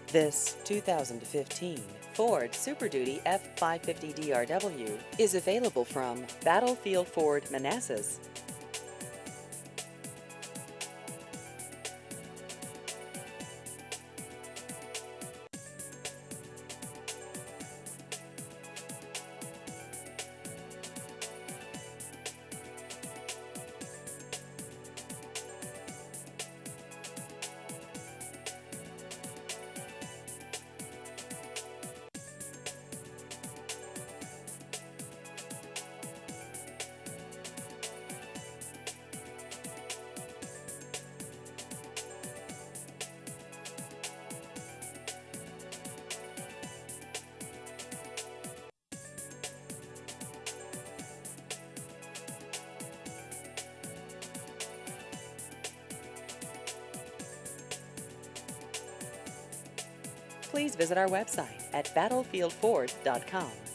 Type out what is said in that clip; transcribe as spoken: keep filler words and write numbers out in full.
This two thousand fifteen Ford Super Duty F five fifty D R W is available from Battlefield Ford Manassas. Please visit our website at battlefield ford dot com.